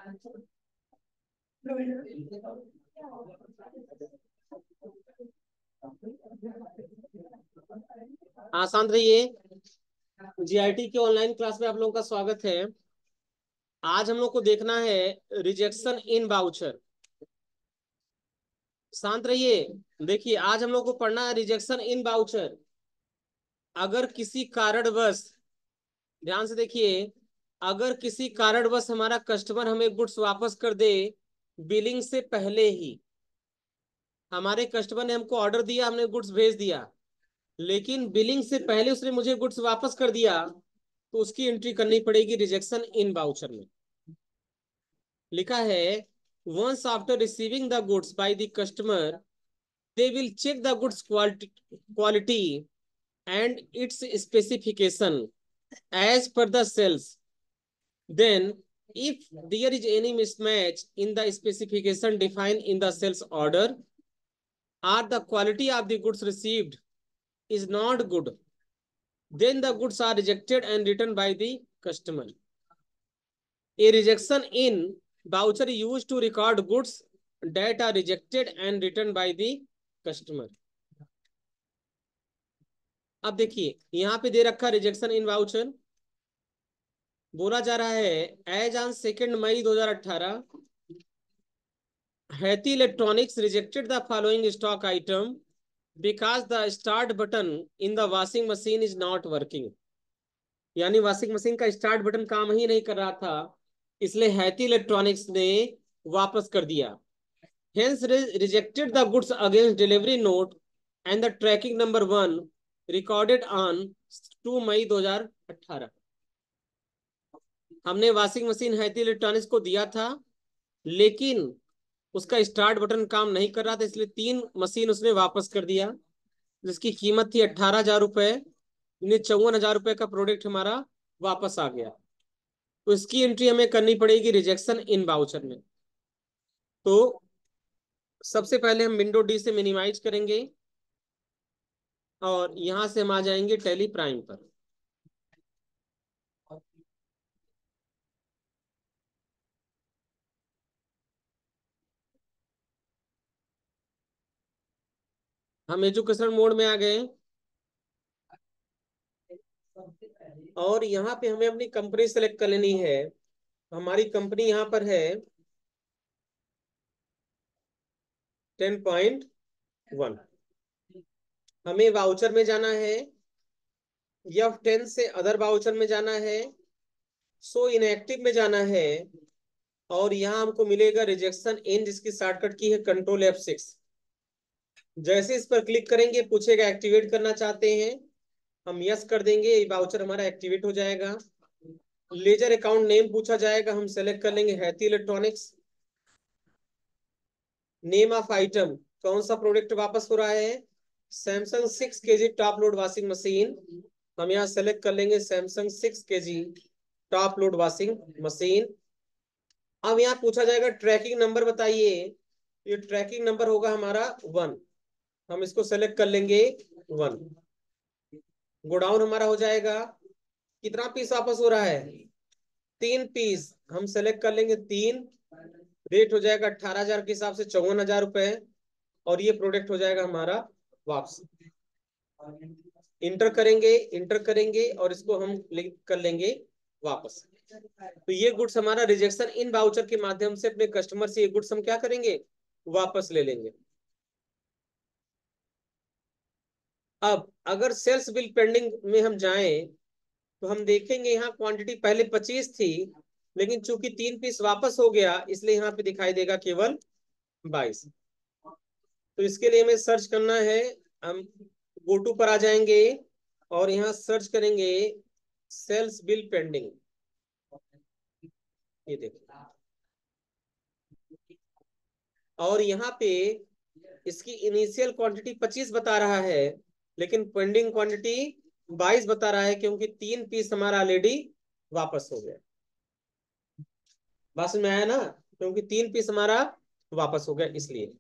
हाँ शांत रहिए। जीआईटी के ऑनलाइन क्लास में आप लोगों का स्वागत है। आज हम लोग को देखना है रिजेक्शन इन बाउचर। शांत रहिए। देखिए, आज हम लोग को पढ़ना है रिजेक्शन इन बाउचर। अगर किसी कारणवश, ध्यान से देखिए, अगर किसी कारणवश हमारा कस्टमर हमें गुड्स वापस कर दे बिलिंग से पहले ही, हमारे कस्टमर ने हमको ऑर्डर दिया, हमने गुड्स भेज दिया, लेकिन बिलिंग से पहले उसने मुझे गुड्स वापस कर दिया, तो उसकी एंट्री करनी पड़ेगी रिजेक्शन इन बाउचर में। लिखा है, once after receiving the goods by the customer, they will check the goods quality and its specification as per the sales. Then if there is any mismatch in the specification defined in the sales order, or the quality of the goods received is not good, then the goods are rejected and returned by the customer. A rejection in voucher used to record goods that are rejected and returned by the customer. अब देखिए, यहां पे दे रखा rejection इन voucher. बोला जा रहा है, as on 2 May 2018 Haiti electronics rejected the following stock item because the start button in the washing machine is not working. यानी वॉशिंग मशीन का स्टार्ट बटन काम ही नहीं कर रहा था, इसलिए हैती इलेक्ट्रॉनिक्स ने वापस कर दिया। Hence rejected the goods against delivery note and the tracking number 1 recorded on 2 May 2018। हमने वॉशिंग मशीन हैती इलेक्ट्रॉनिक्स को दिया था, लेकिन उसका स्टार्ट बटन काम नहीं कर रहा था, इसलिए 3 मशीन उसने वापस कर दिया, जिसकी कीमत थी 18,000 रुपए। 54,000 रुपए का प्रोडक्ट हमारा वापस आ गया। तो इसकी एंट्री हमें करनी पड़ेगी रिजेक्शन इन बाउचर में। तो सबसे पहले हम विंडो डी से मिनिमाइज करेंगे और यहां से हम आ जाएंगे टैली प्राइम पर। हम एजुकेशन मोड में आ गए और यहाँ पे हमें अपनी कंपनी सेलेक्ट कर लेनी है। हमारी कंपनी यहाँ पर है 10.1। हमें वाउचर में जाना है, F10 से अदर वाउचर में जाना है, सो इनएक्टिव में जाना है, और यहाँ हमको मिलेगा रिजेक्शन इन, जिसकी शॉर्टकट की है Ctrl+F6। जैसे इस पर क्लिक करेंगे पूछेगा एक्टिवेट करना चाहते हैं, हम यस कर देंगे, ये वाउचर हमारा एक्टिवेट हो जाएगा। लेजर अकाउंट नेम पूछा जाएगा, हम सेलेक्ट कर लेंगे Haiti electronics. Name of item, कौन सा प्रोडक्ट वापस हो रहा है, Samsung 6 kg top load washing machine. हम यहाँ सेलेक्ट कर लेंगे Samsung 6 kg top load washing machine. अब यहाँ पूछा जाएगा ट्रैकिंग नंबर बताइए, ये ट्रैकिंग नंबर होगा हमारा 1। हम इसको सेलेक्ट कर लेंगे 1। गोडाउन हमारा हो जाएगा, कितना पीस वापस हो रहा है, 3 पीस। हम सेलेक्ट कर लेंगे 3। रेट हो जाएगा 18,000 के हिसाब से 54,000 रुपए, और ये प्रोडक्ट हो जाएगा हमारा वापस। इंटर करेंगे और इसको हम लिंक कर लेंगे वापस। तो ये गुड्स हमारा रिजेक्शन इन वाउचर के माध्यम से अपने कस्टमर से ये गुड्स हम क्या करेंगे, वापस ले लेंगे। अब अगर सेल्स बिल पेंडिंग में हम जाएं, तो हम देखेंगे यहाँ क्वांटिटी पहले 25 थी, लेकिन चूंकि 3 पीस वापस हो गया, इसलिए यहाँ पे दिखाई देगा केवल 22। तो इसके लिए हमें सर्च करना है, हम गो टू पर आ जाएंगे और यहाँ सर्च करेंगे सेल्स बिल पेंडिंग। ये देखो, और यहाँ पे इसकी इनिशियल क्वांटिटी 25 बता रहा है, लेकिन पेंडिंग क्वांटिटी 22 बता रहा है, क्योंकि 3 पीस हमारा ऑलरेडी वापस हो गया। बात में आया ना, क्योंकि 3 पीस हमारा वापस हो गया इसलिए।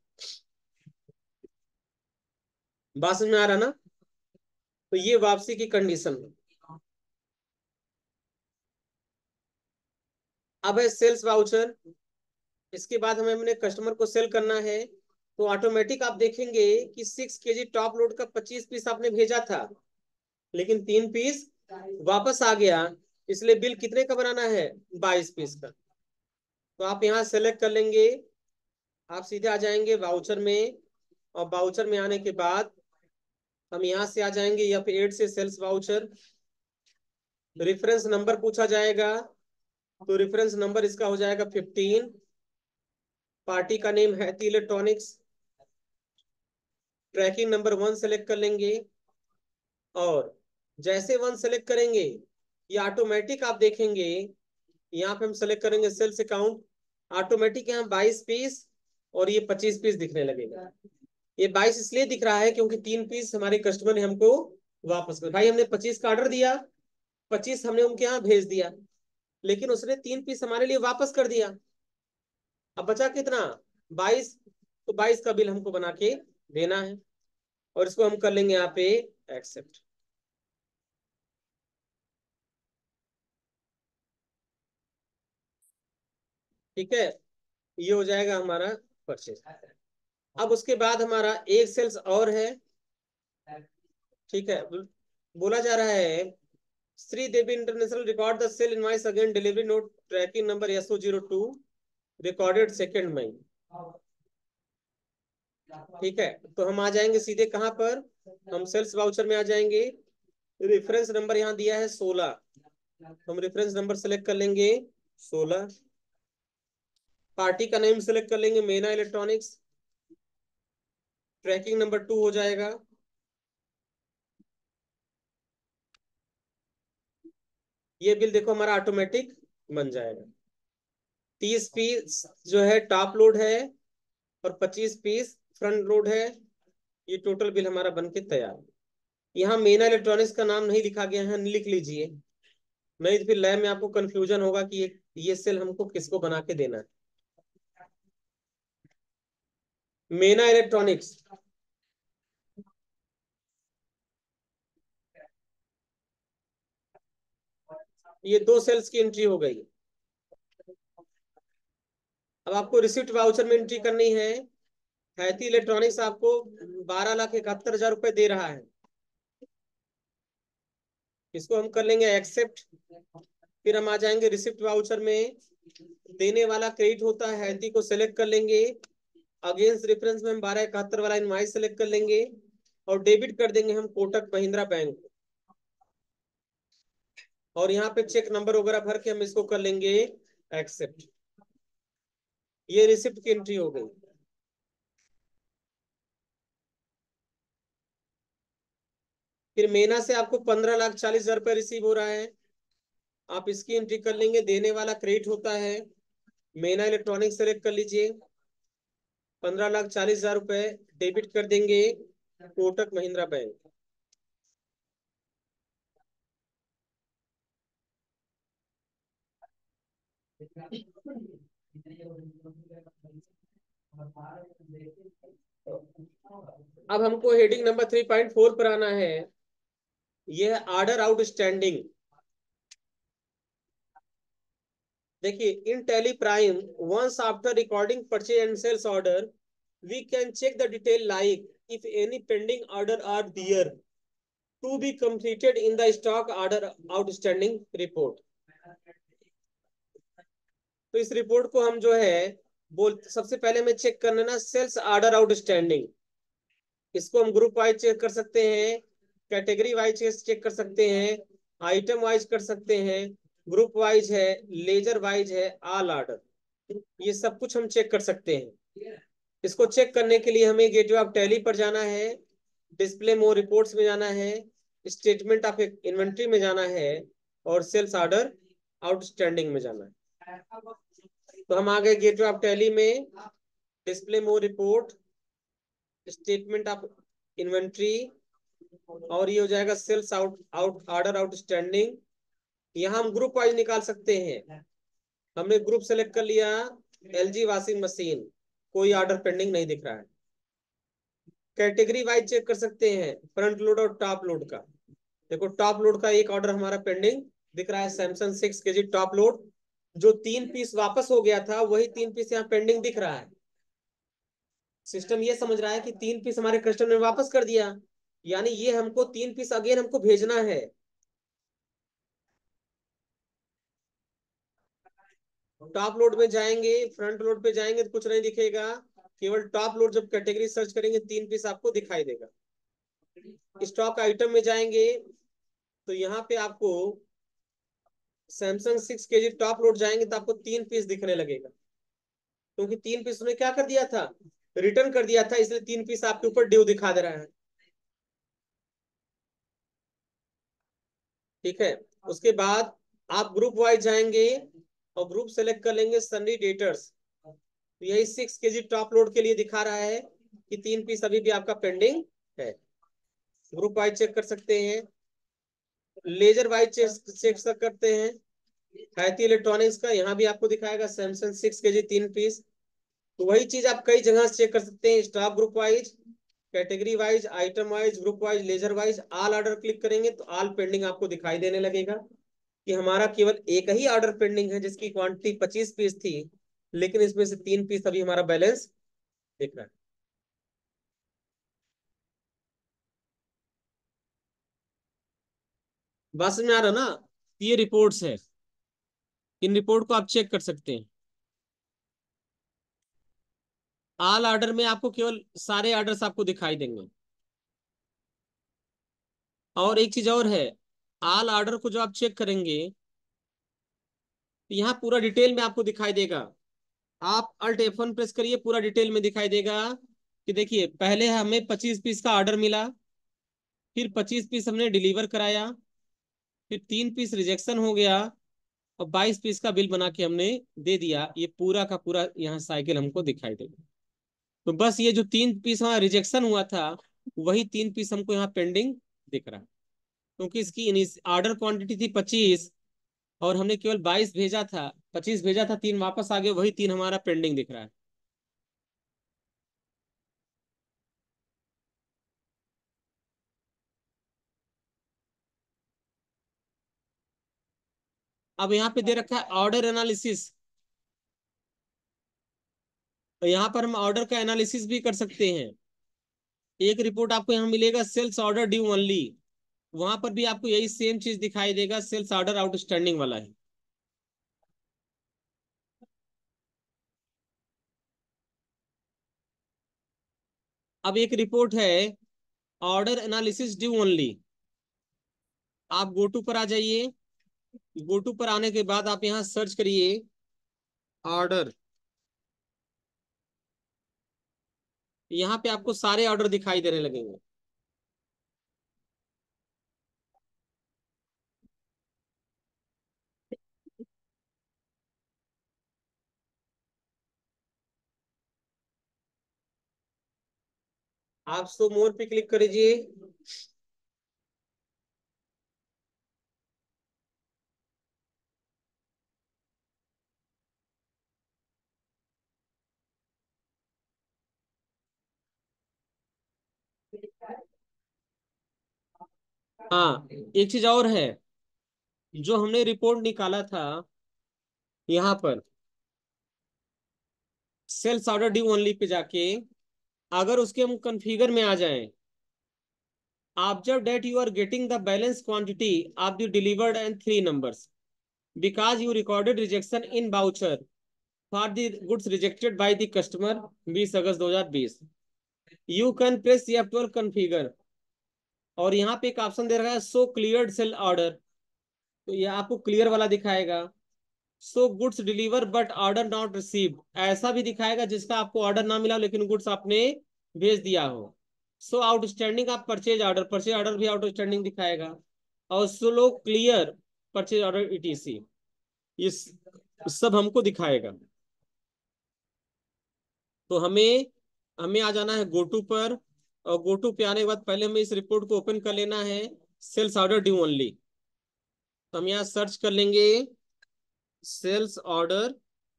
बात में आ रहा ना, तो ये वापसी की कंडीशन है। अब है सेल्स वाउचर। इसके बाद हमें अपने कस्टमर को सेल करना है, तो ऑटोमेटिक आप देखेंगे कि 6 kg टॉप लोड का 25 पीस आपने भेजा था, लेकिन 3 पीस वापस आ गया, इसलिए बिल कितने का बनाना है? 22 पीस का। तो आप यहाँ सेलेक्ट कर लेंगे, आप सीधे आ जाएंगे वाउचर में, और वाउचर में आने के बाद हम यहाँ से आ जाएंगे F8 से सेल्स वाउचर। रेफरेंस नंबर पूछा जाएगा, तो रेफरेंस नंबर इसका हो जाएगा 15। पार्टी का नेम है इलेक्ट्रॉनिक्स। ट्रैकिंग नंबर 1 सेलेक्ट कर लेंगे, और जैसे 1 सेलेक्ट करेंगे ये ऑटोमेटिक आप देखेंगे, यहाँ पे हम सेलेक्ट करेंगे सेल्स अकाउंट, ऑटोमेटिक यहाँ 22 पीस और ये 25 पीस दिखने लगेगा। ये 22 इसलिए दिख रहा है क्योंकि 3 पीस हमारे कस्टमर ने हमको वापस कर, भाई हमने 25 का ऑर्डर दिया, 25 हमने उनके यहाँ भेज दिया, लेकिन उसने 3 पीस हमारे लिए वापस कर दिया। अब बचा कितना? 22। तो 22 का बिल हमको बना के देना है, और इसको हम कर लेंगे यहाँ पे एक्सेप्ट। ठीक है, ये हो जाएगा हमारा परचेज। अब उसके बाद हमारा एक सेल्स और है। ठीक है, बोला जा रहा है Shri Devi international record the sale invoice again delivery note tracking number SO02 recorded 2 May. ठीक है, तो हम आ जाएंगे सीधे कहाँ पर? हम सेल्स वाउचर में आ जाएंगे। रेफरेंस नंबर यहाँ दिया है 16, हम रेफरेंस नंबर सेलेक्ट कर लेंगे 16। पार्टी का नेम सेलेक्ट कर लेंगे मेना इलेक्ट्रॉनिक्स। ट्रैकिंग नंबर 2 हो जाएगा। ये बिल देखो हमारा ऑटोमेटिक बन जाएगा। 30 पीस जो है टॉप लोड है, और 25 पीस फ्रंट लोड है। ये टोटल बिल हमारा बन के तैयार। यहाँ मेना इलेक्ट्रॉनिक्स का नाम नहीं लिखा गया है, लिख लीजिए, नहीं तो फिर लैब में आपको कंफ्यूजन होगा कि ये सेल हमको किसको बना के देना है। मेना इलेक्ट्रॉनिक्स। ये 2 सेल्स की एंट्री हो गई। अब आपको रिसिप्ट वाउचर में एंट्री करनी है। हैती इलेक्ट्रॉनिक्स आपको 12,71,000 रुपए दे रहा है, इसको हम कर लेंगे एक्सेप्ट। फिर हम आ जाएंगे रिसिप्ट वाउचर में, देने वाला क्रेडिट होता है हैती को सेलेक्ट कर लेंगे। अगेंस्ट रेफरेंस में हम 12,71 वाला इनवाइस सेलेक्ट कर लेंगे, और डेबिट कर देंगे हम कोटक महिंद्रा बैंक को। और यहाँ पे चेक नंबर वगैरह भर के हम इसको कर लेंगे एक्सेप्ट। ये रिसिप्ट की एंट्री हो गई। फिर मेना से आपको 15,40,000 रुपये रिसीव हो रहा है, आप इसकी एंट्री कर लेंगे। देने वाला क्रेडिट होता है मेना इलेक्ट्रॉनिक सेलेक्ट कर लीजिए, 15,40,000 रुपये डेबिट कर देंगे कोटक महिंद्रा बैंक। अब हमको हेडिंग नंबर 3.4 पर आना है। यह है ऑर्डर आउटस्टैंडिंग। देखिए in Tally Prime once after recording purchase and sales order we can check the detail like if any pending order are there to be completed in the stock order outstanding report. तो इस report को हम जो है बोल सबसे पहले हमें चेक करना ना सेल्स ऑर्डर आउटस्टैंडिंग। इसको हम ग्रुप वाइज चेक कर सकते हैं, कैटेगरी वाइज चेक कर सकते हैं, आइटम वाइज कर सकते हैं, ग्रुप वाइज है, लेजर वाइज है, ऑल ऑर्डर, ये सब कुछ हम चेक कर सकते हैं। इसको चेक करने के लिए हमें गेटवे ऑफ टैली पर जाना है, डिस्प्ले मोर रिपोर्ट्स में जाना है, स्टेटमेंट ऑफ इन्वेंट्री में जाना है, और सेल्स ऑर्डर आउटस्टैंडिंग में जाना है। तो हम आ गए गेटवे ऑफ टैली में, display more report, statement of inventory, और ये हो जाएगा sales out out order outstanding. यहाँ हम ग्रुप वाइज निकाल सकते हैं। हमने ग्रुप सेलेक्ट कर लिया, LG वॉशिंग मशीन, कोई ऑर्डर पेंडिंग नहीं दिख रहा है। कैटेगरी वाइज चेक कर सकते हैं, फ्रंट लोड और टॉप लोड का। देखो टॉप लोड का एक ऑर्डर हमारा पेंडिंग दिख रहा है, सैमसंग 6 kg टॉप लोड, जो 3 पीस वापस हो गया था वही 3 पीस यहाँ पेंडिंग दिख रहा है। सिस्टम ये समझ रहा है कि 3 पीस हमारे कस्टमर ने वापस कर दिया, यानी ये हमको 3 पीस अगेन हमको भेजना है। टॉप लोड में जाएंगे, फ्रंट लोड पे जाएंगे तो कुछ नहीं दिखेगा, केवल टॉप लोड जब कैटेगरी सर्च करेंगे 3 पीस आपको दिखाई देगा। स्टॉक आइटम में जाएंगे तो यहाँ पे आपको सैमसंग 6 kg टॉप लोड जाएंगे तो आपको 3 पीस दिखने लगेगा, क्योंकि 3 पीस उसने क्या कर दिया था, रिटर्न कर दिया था, इसलिए 3 पीस आपके ऊपर ड्यू दिखा दे रहा है। ठीक है। उसके बाद आप ग्रुप वाइज जाएंगे और ग्रुप सेलेक्ट कर लेंगे सन्नी डेटर्स, तो यही 6 kg टॉप लोड के लिए दिखा रहा है कि 3 पीस अभी भी आपका पेंडिंग है। ग्रुप वाइज चेक कर सकते हैं, लेजर वाइज चेक चेक करते हैं। हैती इलेक्ट्रॉनिक्स का यहाँ भी आपको दिखाएगा सैमसंग 6 kg 3 पीस। तो वही चीज आप कई जगह से चेक कर सकते हैं, stock group wise, category wise, item wise, group wise, ledger wise. All order click करेंगे तो ऑल पेंडिंग आपको दिखाई देने लगेगा कि हमारा केवल एक ही ऑर्डर पेंडिंग है जिसकी क्वांटिटी 25 पीस थी, लेकिन इसमें से 3 पीस अभी हमारा बैलेंस दिख रहा है। बस में आ रहा ना, ये रिपोर्ट्स है, इन रिपोर्ट को आप चेक कर सकते हैं। ऑल ऑर्डर में आपको केवल सारे ऑर्डर्स आपको दिखाई देंगे। और एक चीज और है, ऑल ऑर्डर को जो आप चेक करेंगे तो यहाँ पूरा डिटेल में आपको दिखाई देगा। आप अल्ट F1 प्रेस करिए, पूरा डिटेल में दिखाई देगा कि देखिए पहले हमें 25 पीस का ऑर्डर मिला, फिर 25 पीस हमने डिलीवर कराया, फिर 3 पीस रिजेक्शन हो गया, और 22 पीस का बिल बना के हमने दे दिया। ये पूरा का पूरा यहाँ साइकिल हमको दिखाई देगा। तो बस ये जो 3 पीस वहाँ रिजेक्शन हुआ था, वही 3 पीस हमको यहाँ पेंडिंग दिख रहा है, क्योंकि इसकी ऑर्डर क्वांटिटी थी 25 और हमने केवल 22 भेजा था, 25 भेजा था, 3 वापस आ गए, वही 3 हमारा पेंडिंग दिख रहा है। अब यहाँ पे दे रखा है ऑर्डर एनालिसिस, तो यहाँ पर हम ऑर्डर का एनालिसिस भी कर सकते हैं। एक रिपोर्ट आपको यहाँ मिलेगा सेल्स ऑर्डर ड्यू ओनली, वहां पर भी आपको यही सेम चीज दिखाई देगा, सेल्स ऑर्डर आउटस्टैंडिंग वाला है। अब एक रिपोर्ट है ऑर्डर एनालिसिस ड्यू ओनली, आप गो टू पर आ जाइए। गो टू पर आने के बाद आप यहाँ सर्च करिए ऑर्डर, यहाँ पे आपको सारे ऑर्डर दिखाई देने लगेंगे। आप सो मोर पे क्लिक करिए। हाँ, एक चीज और है, जो हमने रिपोर्ट निकाला था यहाँ पर sales order due only pay जाके, अगर उसके हम कॉन्फ़िगर में आ जाएं, observe that you are getting the balance quantity of the delivered and 3 numbers because you recorded rejection in voucher for the goods rejected by the customer 20 August 2020। You can press F12 configure, और यहाँ पे एक option दे रहा है सो cleared cell order, तो ये आपको clear वाला दिखाएगा। So goods deliver but order not received, ऐसा भी दिखाएगा जिसका आपको ऑर्डर ना मिला लेकिन गुड्स आपने भेज दिया हो। सो आउटस्टैंडिंग आप परचेज ऑर्डर भी आउटस्टैंडिंग दिखाएगा, और slow clear purchase order ETC, ये सब हमको दिखाएगा। तो हमें हमें आ जाना है गोटू पर, और गोटू पे आने के बाद पहले हमें इस रिपोर्ट को ओपन कर लेना है, सेल्स ऑर्डर ड्यू ओनली। तो हम यहाँ सर्च कर लेंगे सेल्स ऑर्डर,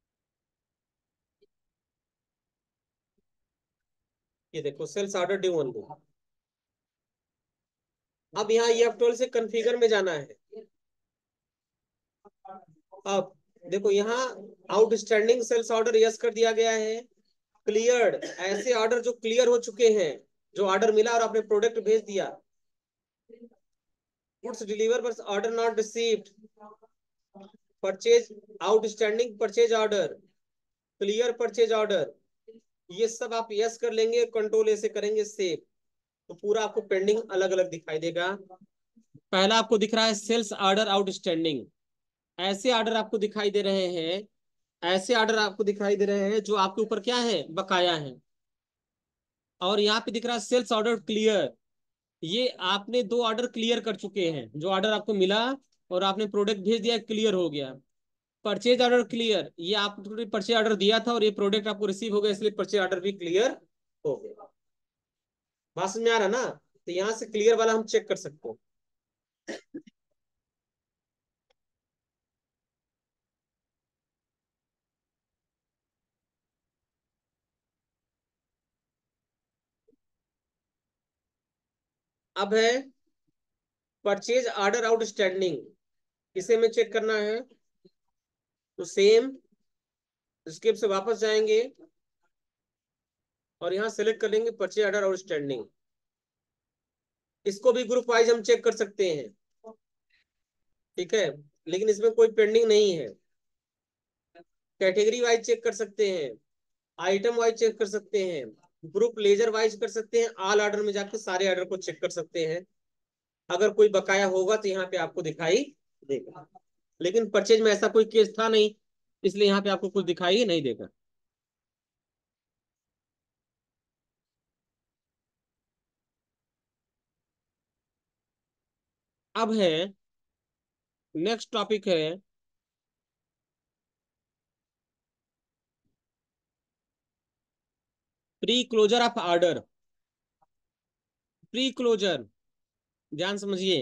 ये देखो सेल्स ऑर्डर ड्यू ओनली। अब यहाँ F12 से कॉन्फ़िगर में जाना है। अब देखो यहाँ आउटस्टैंडिंग सेल्स ऑर्डर यस कर दिया गया है। क्लियर्ड, ऐसे ऑर्डर जो क्लियर हो चुके हैं, जो ऑर्डर मिला और आपने प्रोडक्ट भेज दिया। गुड्स डिलीवर बस order not received, purchase, outstanding purchase order, clear purchase order, ये सब आप यस कर लेंगे, कंट्रोल ऐसे करेंगे सेव, तो पूरा आपको पेंडिंग अलग अलग दिखाई देगा। पहला आपको दिख रहा है सेल्स ऑर्डर आउटस्टैंडिंग, ऐसे ऑर्डर आपको दिखाई दे रहे हैं, ऐसे ऑर्डर आपको दिखाई दे रहे हैं जो आपके ऊपर क्या है, बकाया है। और यहाँ पे दिख रहा है सेल्स ऑर्डर क्लियर, ये आपने दो ऑर्डर क्लियर कर चुके हैं, जो ऑर्डर आपको मिला और आपने प्रोडक्ट भेज दिया, क्लियर हो गया। परचेज ऑर्डर क्लियर, ये आपने परचेज ऑर्डर दिया था और ये प्रोडक्ट आपको रिसीव हो गया, इसलिए परचेज ऑर्डर भी क्लियर हो गया। बात समझ में आ रहा ना? तो यहाँ से क्लियर वाला हम चेक कर सकते हैं। अब है परचेज ऑर्डर आउटस्टैंडिंग, इसे हमें चेक करना है। तो सेम स्केप से वापस जाएंगे और यहाँ सेलेक्ट कर लेंगे परचेज ऑर्डर आउटस्टैंडिंग। इसको भी ग्रुप वाइज हम चेक कर सकते हैं, ठीक है, लेकिन इसमें कोई पेंडिंग नहीं है। कैटेगरी वाइज चेक कर सकते हैं, आइटम वाइज चेक कर सकते हैं, ग्रुप लेजर वाइज कर सकते हैं, ऑल ऑर्डर में जाकर सारे ऑर्डर को चेक कर सकते हैं। अगर कोई बकाया होगा तो यहाँ पे आपको दिखाई देगा, लेकिन परचेज में ऐसा कोई केस था नहीं, इसलिए यहाँ पे आपको कुछ दिखाई नहीं देगा। अब है, नेक्स्ट टॉपिक है pre closure of order. Pre closure, ध्यान समझिए।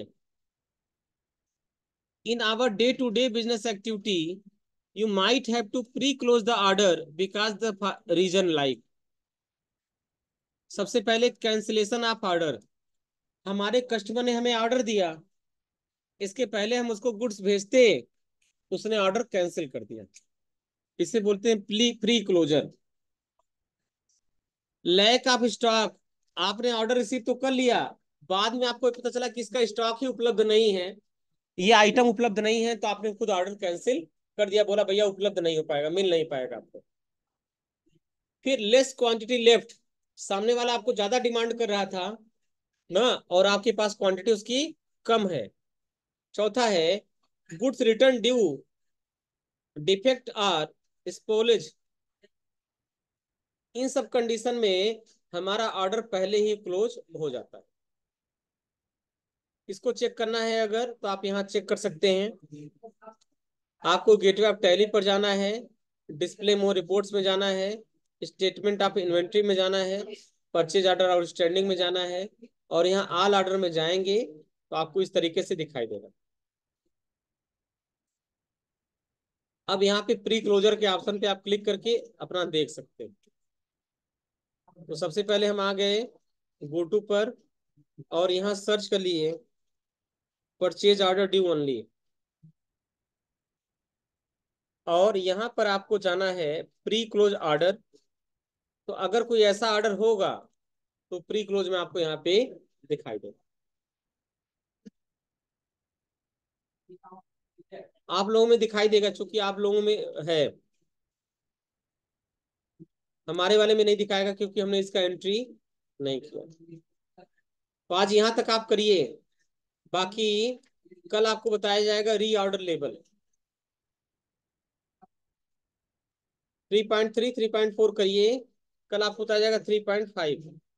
In our day to day business activity you might have to pre-close the order because the reason like, सबसे पहले कैंसिलेशन ऑफ ऑर्डर। हमारे कस्टमर ने हमें ऑर्डर दिया, इसके पहले हम उसको गुड्स भेजते, उसने ऑर्डर कैंसिल कर दिया, इसे बोलते हैं pre closure. Lack of stock, आपने ऑर्डर रिसीव तो कर लिया, बाद में आपको पता चला कि इसका स्टॉक ही उपलब्ध नहीं है, ये आइटम उपलब्ध नहीं है, तो आपने खुद ऑर्डर कैंसिल कर दिया, बोला भैया उपलब्ध नहीं हो पाएगा, मिल नहीं पाएगा आपको। फिर लेस क्वांटिटी लेफ्ट, सामने वाला आपको ज्यादा डिमांड कर रहा था ना, और आपके पास क्वांटिटी उसकी कम है। चौथा है goods return due, defect or spoilage, इन सब कंडीशन में हमारा ऑर्डर पहले ही क्लोज हो जाता है। इसको चेक करना है अगर, तो आप यहाँ चेक कर सकते हैं। आपको गेटवे ऑफ टैली पर जाना है, डिस्प्ले मोर रिपोर्ट्स में जाना है, स्टेटमेंट ऑफ इन्वेंट्री में जाना है, परचेज ऑर्डर आउटस्टैंडिंग में जाना है, और यहाँ ऑल ऑर्डर में जाएंगे तो आपको इस तरीके से दिखाई देगा। अब यहाँ पे प्री क्लोजर के ऑप्शन पे आप क्लिक करके अपना देख सकते हैं। तो सबसे पहले हम आ गए गो टू पर और यहाँ सर्च कर लिए परचेज ऑर्डर ड्यू ओनली, और यहाँ पर आपको जाना है प्री क्लोज ऑर्डर। तो अगर कोई ऐसा ऑर्डर होगा तो प्री क्लोज में आपको यहाँ पे दिखाई देगा। आप लोगों में दिखाई देगा, चूंकि आप लोगों में है, हमारे वाले में नहीं दिखाएगा क्योंकि हमने इसका एंट्री नहीं किया। तो आज यहाँ तक आप करिए, बाकी कल आपको बताया जाएगा री ऑर्डर लेवल 3.3 3.4 करिए, कल आपको बताया जाएगा 3.5।